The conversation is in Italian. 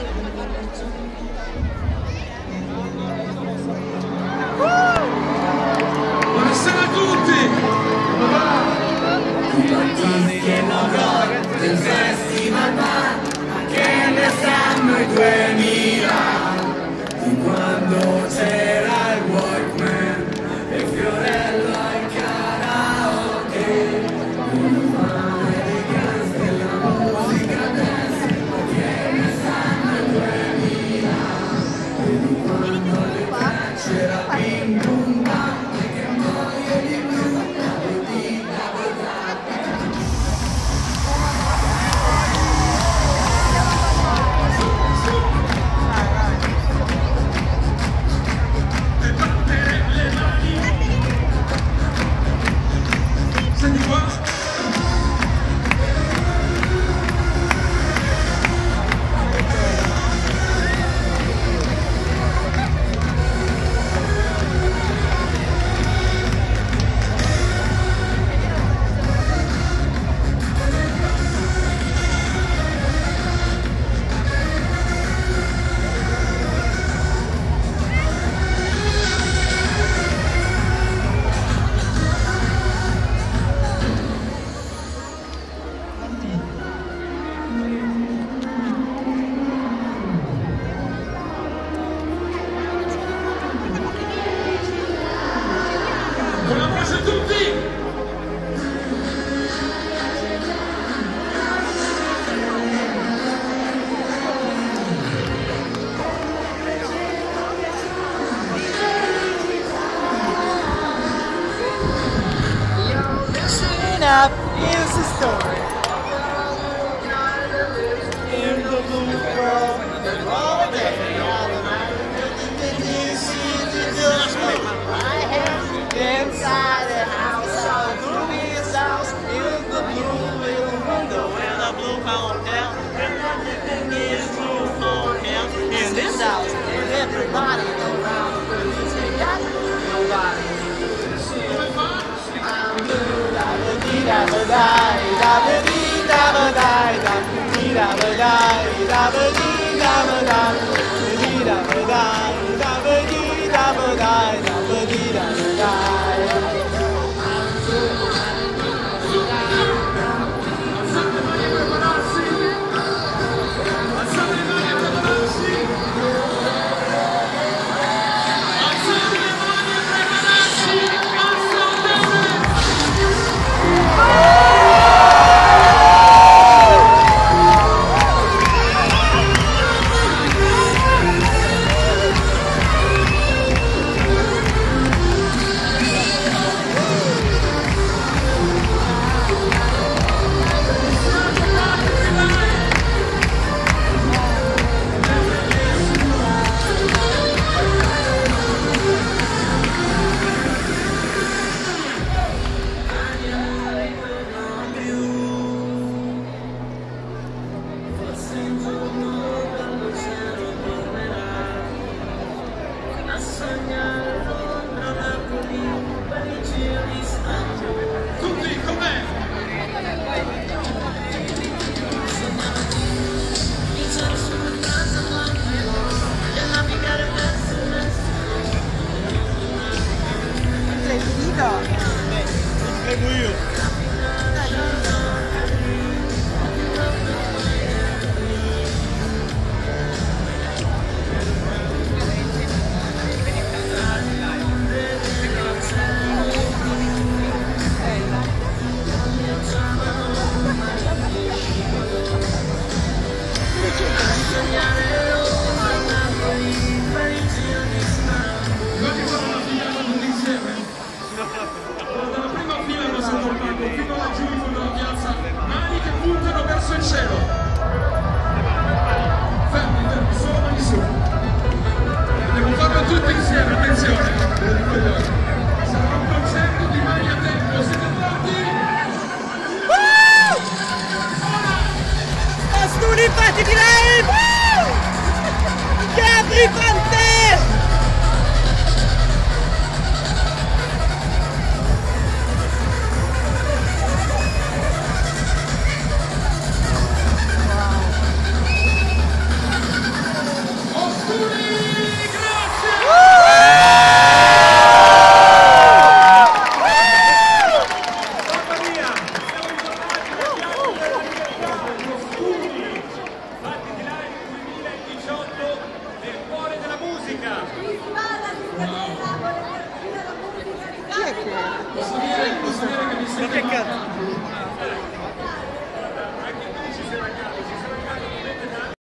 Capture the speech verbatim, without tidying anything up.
Buonasera a tutti! Del Festival Bar, che nell'anno duemila, di quando c'era il Walkman e Fiorello al karaoke, un mare di gas della musica dance, che nell'anno duemila, e di quando le c'era Bim Bum Bam, e che moglie di più, e di Senti qua! Un abbraccio a tutti! Up is the story. In the blue world, all day, all night, you see the smoke. Inside the house, all the movie's house, in the blue little window, and the blue phone down, and everything is blue for him. In this house, and everybody around, but it's got nobody. I'm blue, da da dee da da die, da da dee da da die, da da dee da da die, da da dee da da die, dee da da die, da da dee da da die, da da dee da da die. Posso dire, posso dire che mi Ma sembra... che cazzo?